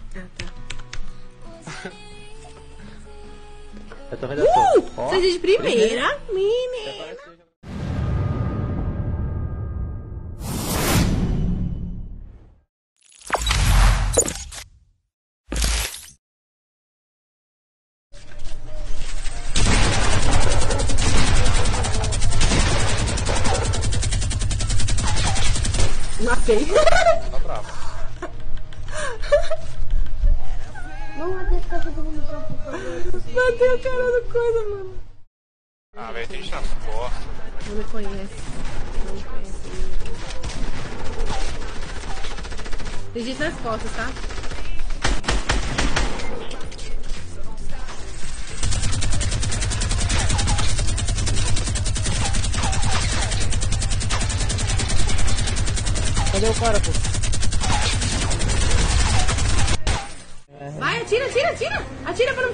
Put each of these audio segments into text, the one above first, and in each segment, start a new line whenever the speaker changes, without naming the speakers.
Ah, tá.
Eu tô vendo a sua. Ó,
Seja de primeira, menina. Matei.
Tá bravo.
Vamos ter que fazer munição, por favor.
Matei o cara do coisa, mano.
Ah, velho, tem gente nas costas.
Não me conhece. Não me conhece. Tem gente nas costas, tá?
Cadê o cara, pô?
Vai, atira, atira, atira! Atira pra não...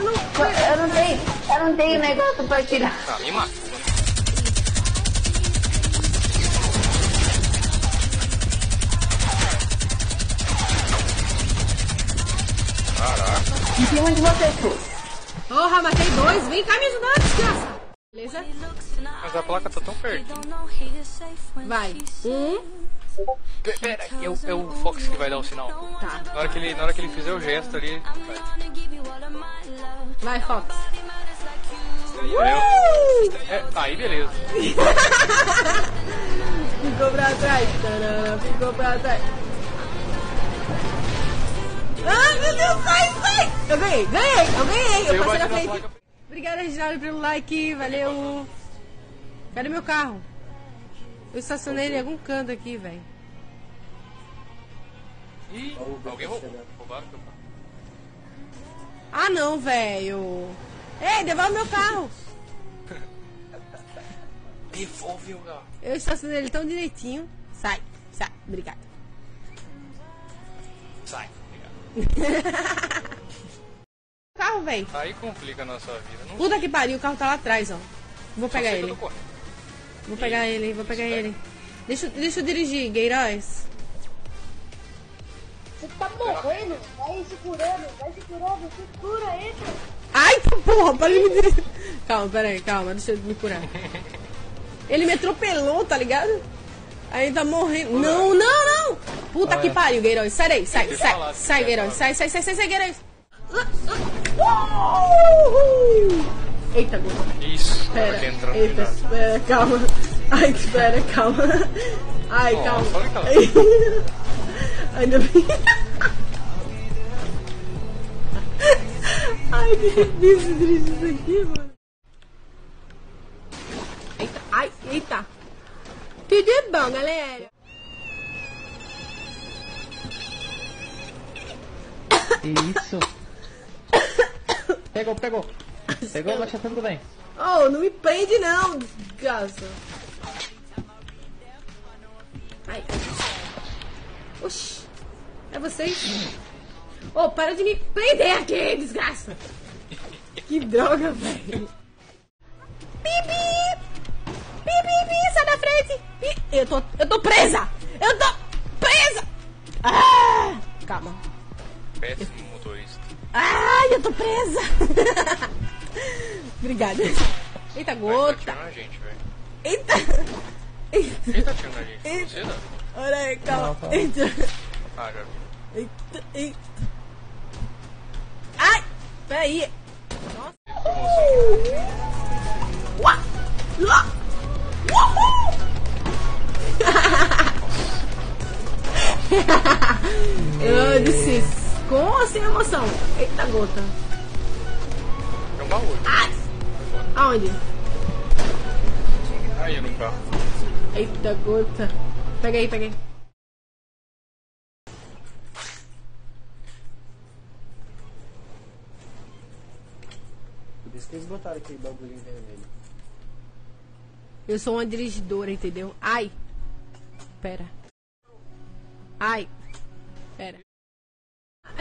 Eu não tenho negócio pra tirar.
Ah, me matou. Caraca.
Em cima de você, pô.
Porra, matei dois. Vem cá me ajudar, desgraça. Beleza?
Mas a placa tá tão perto.
Vai.
Pera, é o Fox que vai dar o sinal.
Tá.
Na hora que ele fizer o gesto ali.
Vai, Fox.
Aí beleza.
Ficou pra trás. Tarana, ficou pra trás. Ai, meu Deus, sai, sai! Eu ganhei. Eu passei na frente. Obrigada, Reginaldo, pelo like. Valeu. Cadê meu carro? Eu estacionei ele em algum canto aqui, velho.
Ih, alguém roubaram meu carro.
Ah, não, velho. Ei, devolve meu carro.
Devolve o carro.
Eu estacionei ele tão direitinho. Sai, sai. Obrigada.
Sai, obrigado.
Carro, velho.
Aí complica a nossa vida. Não
Puta que pariu, o carro tá lá atrás, ó. Vou
só
pegar
sei que eu
ele.
tô correndo.
Vou pegar ele, vou pegar ele. Deixa eu dirigir, Gueiroz.
Você tá morrendo. Vai segurando, segura ele.
Ai, tá porra, para de me dirigir. Calma, peraí, calma, deixa eu me curar. Ele me atropelou, tá ligado? Aí tá morrendo. Não, não, não! Puta que pariu, Gueiroz. Sai daí, sai, sai. Sai, Gueiroz. Sai, Gueiroz. Eita, Gueiroz.
Isso,
Espera,
que entrou no
eita,
final.
espera, calma. Ai, espera, calma. Ai,
Nossa,
calma.
olha aquela-
Ainda bem. Ai, que difícil dirigir isso aqui, mano. Eita, ai, eita. Tudo bom, galera?
Isso. Pegou. Pegou, mas tá tudo bem.
Oh, não me prende não, desgraça. Ai. Oxi. É vocês? Oh, para de me prender aqui, desgraça. Que droga, velho. Pipi! Pipi, sai da frente. Eu tô presa. Eu tô presa. Ah, calma.
Péssimo motorista.
Ai, eu tô presa. Obrigada. Eita,
Tá
gota.
atirando a gente, velho.
Eita.
Quem tá atirando a gente?
Eita.
Você não?
Olha aí, calma.
Não,
Eita.
Ah, já vi.
Eita. Ai, peraí. Uá. Uá. Uhul. Eu disse com ou sem emoção? Eita, gota.
É um baú.
Ai. Aonde?
Aí no carro.
Eita, gota. Pega aí, pega aí.
Por isso que eles botaram aquele bagulho vermelho.
Eu sou uma dirigidora, entendeu? Ai. Pera. Ai. Pera.